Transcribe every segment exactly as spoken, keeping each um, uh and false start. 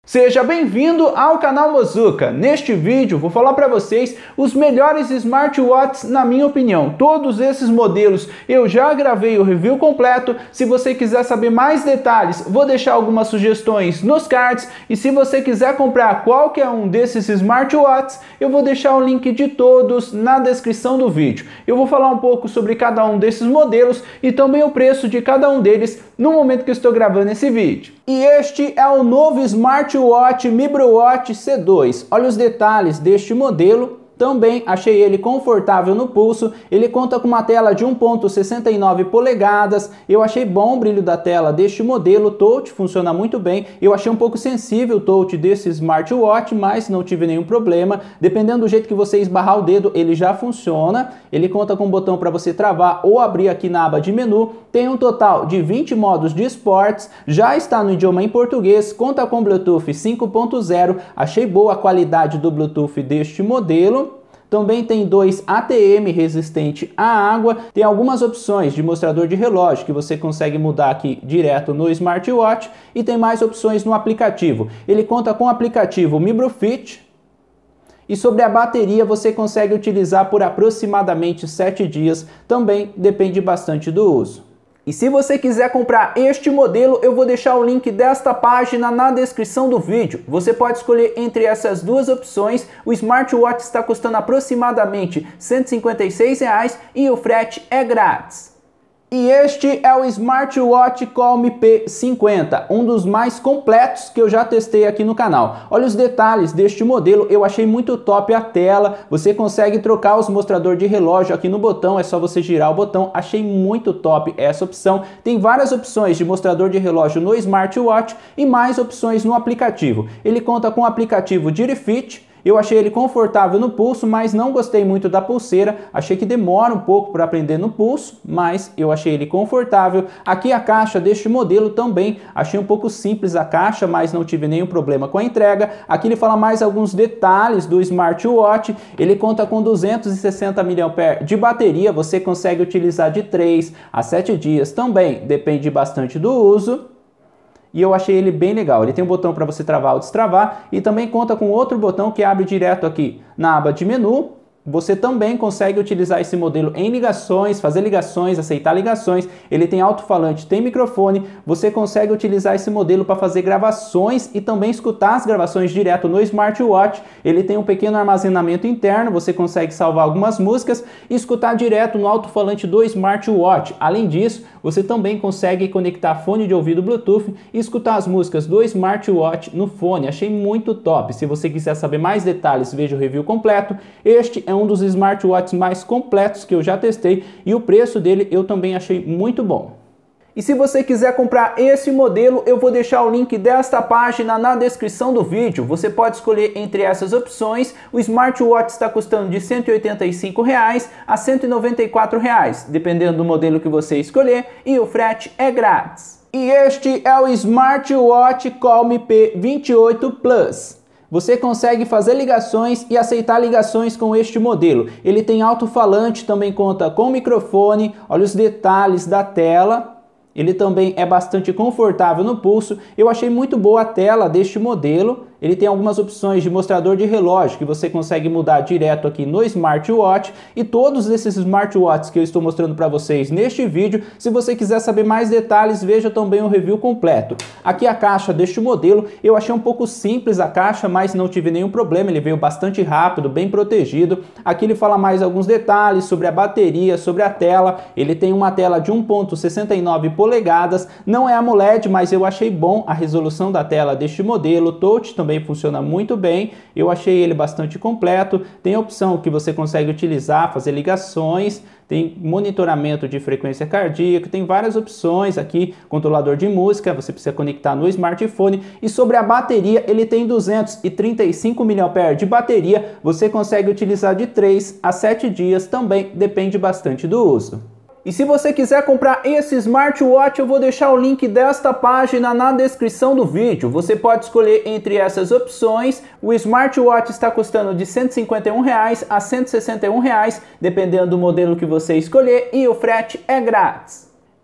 Seja bem-vindo ao canal Mozuka. Neste vídeo vou falar para vocês os melhores smartwatches na minha opinião. Todos esses modelos eu já gravei o review completo. Se você quiser saber mais detalhes, vou deixar algumas sugestões nos cards. E se você quiser comprar qualquer um desses smartwatches, eu vou deixar o link de todos na descrição do vídeo. Eu vou falar um pouco sobre cada um desses modelos e também o preço de cada um deles no momento que eu estou gravando esse vídeo. E este é o novo smartwatch MiBroWatch C dois. Olha os detalhes deste modelo. Também achei ele confortável no pulso. Ele conta com uma tela de um ponto sessenta e nove polegadas. Eu achei bom o brilho da tela deste modelo. O touch funciona muito bem. Eu achei um pouco sensível o touch desse smartwatch, mas não tive nenhum problema. Dependendo do jeito que você esbarrar o dedo, ele já funciona. Ele conta com um botão para você travar ou abrir aqui na aba de menu. Tem um total de vinte modos de esportes. Já está no idioma em português. Conta com Bluetooth cinco ponto zero. Achei boa a qualidade do Bluetooth deste modelo. Também tem dois A T M resistente à água, tem algumas opções de mostrador de relógio que você consegue mudar aqui direto no smartwatch e tem mais opções no aplicativo. Ele conta com o aplicativo MiBroFit e sobre a bateria você consegue utilizar por aproximadamente sete dias, também depende bastante do uso. E se você quiser comprar este modelo, eu vou deixar o link desta página na descrição do vídeo. Você pode escolher entre essas duas opções. O smartwatch está custando aproximadamente cento e cinquenta e seis reais e o frete é grátis. E este é o smartwatch Calm P cinquenta, um dos mais completos que eu já testei aqui no canal. Olha os detalhes deste modelo, eu achei muito top a tela, você consegue trocar os mostradores de relógio aqui no botão, é só você girar o botão, achei muito top essa opção. Tem várias opções de mostrador de relógio no smartwatch e mais opções no aplicativo. Ele conta com o aplicativo DiriFit. Eu achei ele confortável no pulso, mas não gostei muito da pulseira. Achei que demora um pouco para prender no pulso, mas eu achei ele confortável. Aqui a caixa deste modelo também. Achei um pouco simples a caixa, mas não tive nenhum problema com a entrega. Aqui ele fala mais alguns detalhes do smartwatch. Ele conta com duzentos e sessenta miliampères-hora de bateria. Você consegue utilizar de três a sete dias também. Depende bastante do uso. E eu achei ele bem legal. Ele tem um botão para você travar ou destravar e também conta com outro botão que abre direto aqui na aba de menu. Você também consegue utilizar esse modelo em ligações, fazer ligações, aceitar ligações. Ele tem alto-falante, tem microfone. Você consegue utilizar esse modelo para fazer gravações e também escutar as gravações direto no smartwatch. Ele tem um pequeno armazenamento interno, você consegue salvar algumas músicas e escutar direto no alto-falante do smartwatch. Além disso, você também consegue conectar fone de ouvido Bluetooth e escutar as músicas do smartwatch no fone. Achei muito top. Se você quiser saber mais detalhes, veja o review completo. Este é um dos smartwatches mais completos que eu já testei e o preço dele eu também achei muito bom. E se você quiser comprar esse modelo, eu vou deixar o link desta página na descrição do vídeo. Você pode escolher entre essas opções. O smartwatch está custando de cento e oitenta e cinco reais a cento e noventa e quatro reais, dependendo do modelo que você escolher, e o frete é grátis. E este é o smartwatch Calm P vinte e oito Plus. Você consegue fazer ligações e aceitar ligações com este modelo. Ele tem alto-falante, também conta com microfone. Olha os detalhes da tela. Ele também é bastante confortável no pulso. Eu achei muito boa a tela deste modelo. Ele tem algumas opções de mostrador de relógio que você consegue mudar direto aqui no smartwatch. E todos esses smartwatches que eu estou mostrando para vocês neste vídeo, se você quiser saber mais detalhes, veja também o review completo. Aqui a caixa deste modelo, eu achei um pouco simples a caixa, mas não tive nenhum problema. Ele veio bastante rápido, bem protegido. Aqui ele fala mais alguns detalhes sobre a bateria, sobre a tela. Ele tem uma tela de um ponto sessenta e nove polegadas. Não é AMOLED, mas eu achei bom a resolução da tela deste modelo. Touch também também funciona muito bem, eu achei ele bastante completo. Tem a opção que você consegue utilizar, fazer ligações, tem monitoramento de frequência cardíaca, tem várias opções aqui, controlador de música, você precisa conectar no smartphone. E sobre a bateria, ele tem duzentos e trinta e cinco miliampères-hora de bateria, você consegue utilizar de três a sete dias, também depende bastante do uso. E se você quiser comprar esse smartwatch, eu vou deixar o link desta página na descrição do vídeo. Você pode escolher entre essas opções. O smartwatch está custando de cento e cinquenta e um reais a cento e sessenta e um reais, dependendo do modelo que você escolher, e o frete é grátis.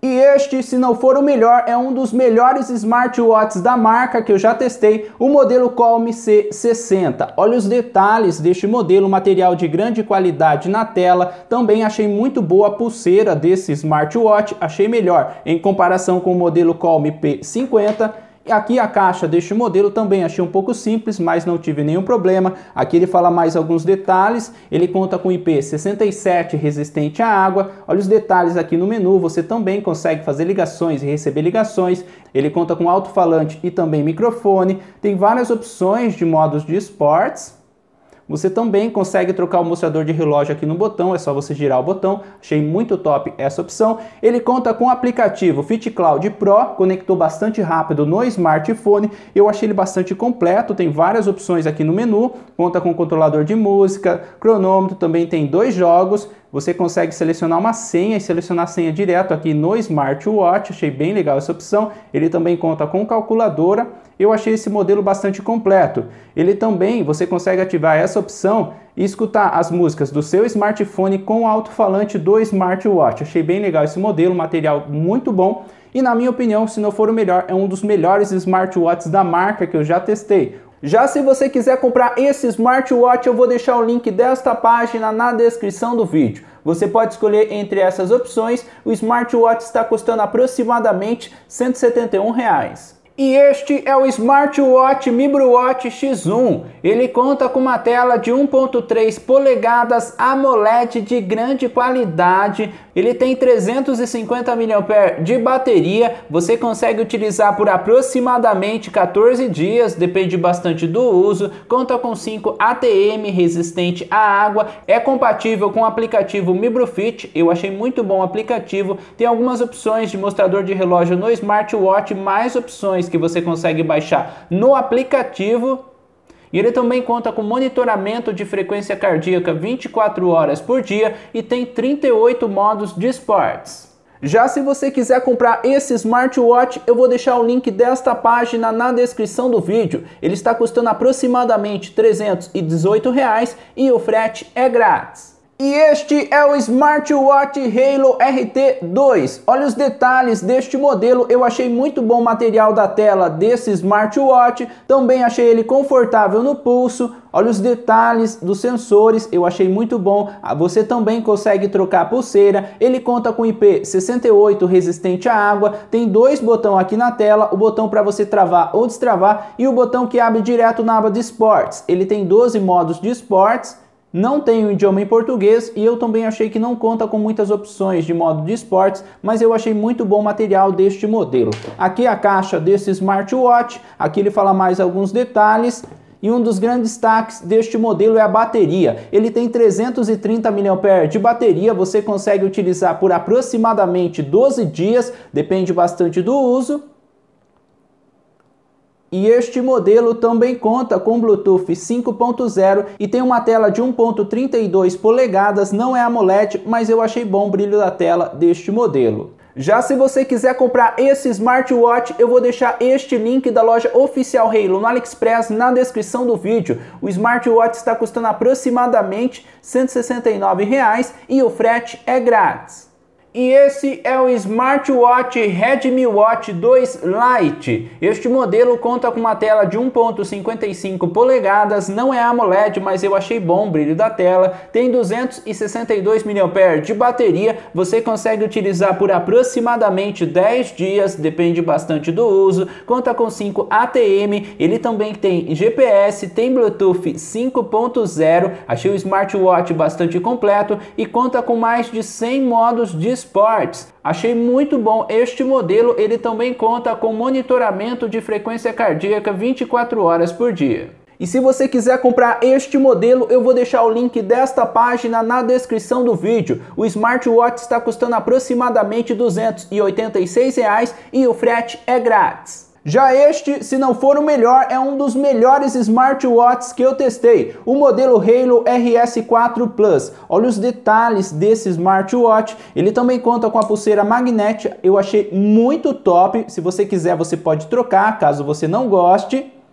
E este, se não for o melhor, é um dos melhores smartwatches da marca que eu já testei, o modelo Calm C sessenta. Olha os detalhes deste modelo, material de grande qualidade na tela. Também achei muito boa a pulseira desse smartwatch, achei melhor em comparação com o modelo Calm P cinquenta. E aqui a caixa deste modelo também achei um pouco simples, mas não tive nenhum problema. Aqui ele fala mais alguns detalhes, ele conta com I P sessenta e sete resistente à água. Olha os detalhes aqui no menu, você também consegue fazer ligações e receber ligações. Ele conta com alto-falante e também microfone. Tem várias opções de modos de esportes. Você também consegue trocar o mostrador de relógio aqui no botão, é só você girar o botão, achei muito top essa opção. Ele conta com o aplicativo FitCloud Pro, conectou bastante rápido no smartphone, eu achei ele bastante completo, tem várias opções aqui no menu, conta com controlador de música, cronômetro, também tem dois jogos. Você consegue selecionar uma senha e selecionar a senha direto aqui no smartwatch, achei bem legal essa opção. Ele também conta com calculadora, eu achei esse modelo bastante completo. Ele também, você consegue ativar essa opção e escutar as músicas do seu smartphone com o alto-falante do smartwatch. Achei bem legal esse modelo, material muito bom. E na minha opinião, se não for o melhor, é um dos melhores smartwatches da marca que eu já testei. Já se você quiser comprar esse smartwatch, eu vou deixar o link desta página na descrição do vídeo. Você pode escolher entre essas opções, o smartwatch está custando aproximadamente cento e setenta e um reais. E este é o smartwatch MiBruWatch X um. Ele conta com uma tela de um ponto três polegadas AMOLED de grande qualidade. Ele tem trezentos e cinquenta miliampères-hora de bateria. Você consegue utilizar por aproximadamente quatorze dias, depende bastante do uso. Conta com cinco A T M resistente à água. É compatível com o aplicativo MiBruFit. Eu achei muito bom o aplicativo. Tem algumas opções de mostrador de relógio no smartwatch, mais opções que você consegue baixar no aplicativo. E ele também conta com monitoramento de frequência cardíaca vinte e quatro horas por dia e tem trinta e oito modos de esportes. Já se você quiser comprar esse smartwatch, eu vou deixar o link desta página na descrição do vídeo. Ele está custando aproximadamente trezentos e dezoito reais e o frete é grátis. E este é o smartwatch Halo R T dois. Olha os detalhes deste modelo, eu achei muito bom o material da tela desse smartwatch, também achei ele confortável no pulso. Olha os detalhes dos sensores, eu achei muito bom. Você também consegue trocar a pulseira, ele conta com I P sessenta e oito resistente à água, tem dois botões aqui na tela, o botão para você travar ou destravar e o botão que abre direto na aba de esportes. Ele tem doze modos de esportes. Não tem o idioma em português e eu também achei que não conta com muitas opções de modo de esportes, mas eu achei muito bom o material deste modelo. Aqui a caixa desse smartwatch, aqui ele fala mais alguns detalhes. E um dos grandes destaques deste modelo é a bateria. Ele tem trezentos e trinta miliampères-hora de bateria, você consegue utilizar por aproximadamente doze dias, depende bastante do uso. E este modelo também conta com Bluetooth cinco ponto zero e tem uma tela de um ponto trinta e dois polegadas, não é AMOLED, mas eu achei bom o brilho da tela deste modelo. Já se você quiser comprar esse smartwatch, eu vou deixar este link da loja oficial Halo no AliExpress na descrição do vídeo. O smartwatch está custando aproximadamente cento e sessenta e nove reais e o frete é grátis. E esse é o smartwatch Redmi Watch dois Lite. Este modelo conta com uma tela de um ponto cinquenta e cinco polegadas, não é AMOLED, mas eu achei bom o brilho da tela. Tem duzentos e sessenta e dois miliampères-hora de bateria, você consegue utilizar por aproximadamente dez dias, depende bastante do uso. Conta com cinco A T M, ele também tem G P S, tem Bluetooth cinco ponto zero, achei o smartwatch bastante completo e conta com mais de cem modos de esportes. Achei muito bom este modelo, ele também conta com monitoramento de frequência cardíaca vinte e quatro horas por dia. E se você quiser comprar este modelo, eu vou deixar o link desta página na descrição do vídeo. O smartwatch está custando aproximadamente duzentos e oitenta e seis reais e o frete é grátis. Já este, se não for o melhor, é um dos melhores smartwatches que eu testei, o modelo Halo R S quatro Plus. Olha os detalhes desse smartwatch, ele também conta com a pulseira magnética, eu achei muito top. Se você quiser, você pode trocar, caso você não goste.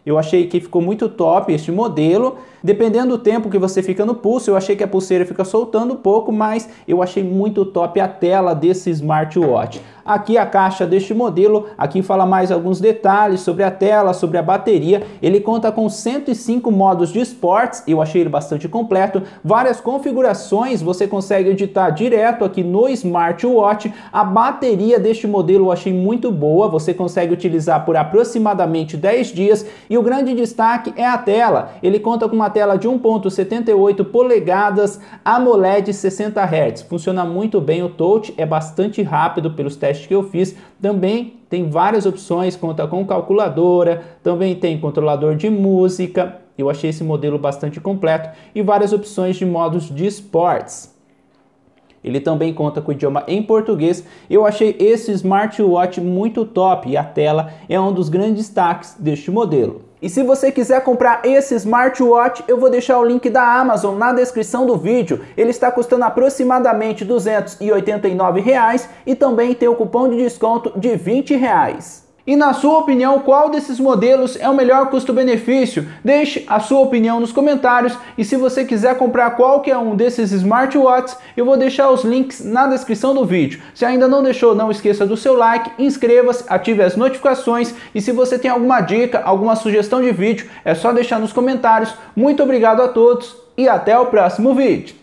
Eu achei que ficou muito top este modelo. Dependendo do tempo que você fica no pulso, eu achei que a pulseira fica soltando um pouco, mas eu achei muito top a tela desse smartwatch. Aqui a caixa deste modelo, aqui fala mais alguns detalhes sobre a tela, sobre a bateria. Ele conta com cento e cinco modos de esportes, eu achei ele bastante completo. Várias configurações, você consegue editar direto aqui no smartwatch. A bateria deste modelo eu achei muito boa, você consegue utilizar por aproximadamente dez dias. E o grande destaque é a tela. Ele conta com uma tela de um ponto setenta e oito polegadas, AMOLED sessenta hertz. Funciona muito bem, o touch é bastante rápido pelos testes que eu fiz. Também tem várias opções, conta com calculadora, também tem controlador de música. Eu achei esse modelo bastante completo e várias opções de modos de esportes. Ele também conta com o idioma em português. Eu achei esse smartwatch muito top e a tela é um dos grandes destaques deste modelo. E se você quiser comprar esse smartwatch, eu vou deixar o link da Amazon na descrição do vídeo. Ele está custando aproximadamente duzentos e oitenta e nove reais e também tem o cupom de desconto de vinte reais. E na sua opinião, qual desses modelos é o melhor custo-benefício? Deixe a sua opinião nos comentários e se você quiser comprar qualquer um desses smartwatches, eu vou deixar os links na descrição do vídeo. Se ainda não deixou, não esqueça do seu like, inscreva-se, ative as notificações e se você tem alguma dica, alguma sugestão de vídeo, é só deixar nos comentários. Muito obrigado a todos e até o próximo vídeo.